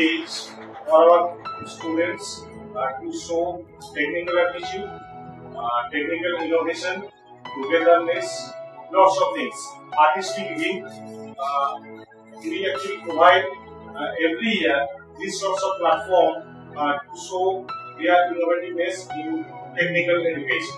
stage for our students to show technical aptitude, technical innovation, togetherness, lots of things. Artistic wing. We actually provide every year these sorts of platform to show their innovativeness in technical education.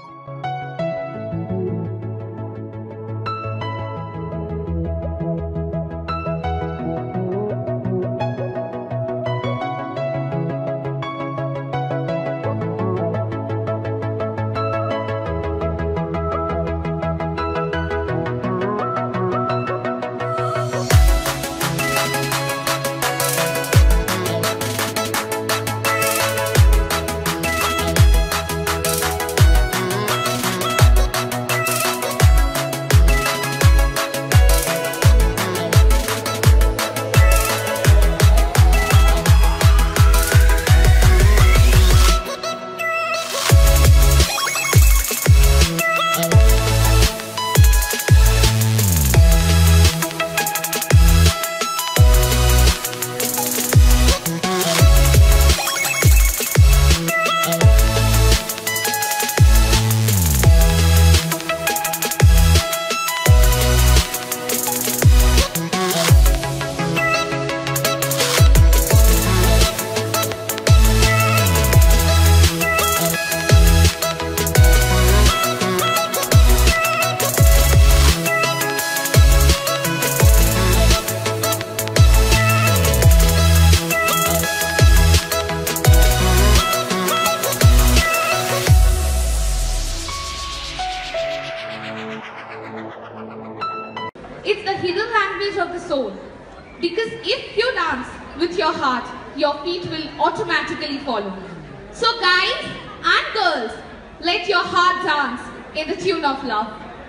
It's the hidden language of the soul. Because if you dance with your heart, your feet will automatically follow. So guys and girls, let your heart dance in the tune of love.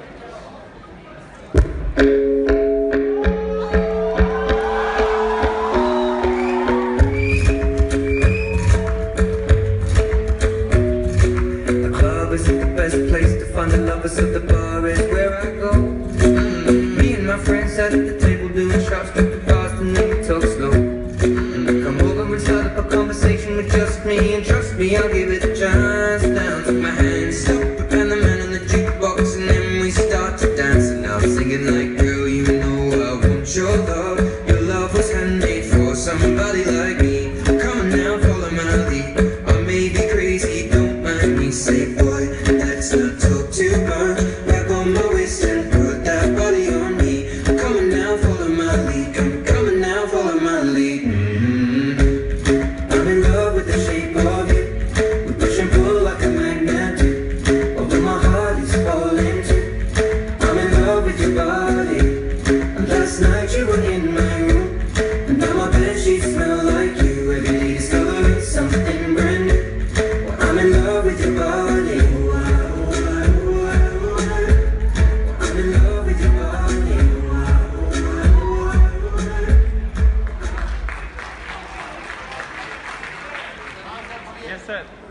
The club isn't the best place to find the lovers, so the bar is where I go. Me and my friends sat at the table doing shots, took the fast and then we talk slow. Come over and start up a conversation with just me, and trust me, I'll give it a chance. Down, took my hand, stop, and the man on the jukebox, and then we start to dance. And I'm singing like, girl, you know I want your love. Your love was handmade for somebody like me. Come on now, follow my lead. I may be crazy, don't mind me. Say, boy, let's not talk too much. Grab on my waist and put that body on me. Come on now, follow my lead. Come on now, follow my lead. I'm in love with the shape of you. We push and pull like a magnet do. Although my heart is falling too. I'm in love with your body. And last night you were in my room, and now my bedsheets smell like you. Every day discovering something brand new. Well, I'm in love with your body. I'm in love with your body. Yes, sir.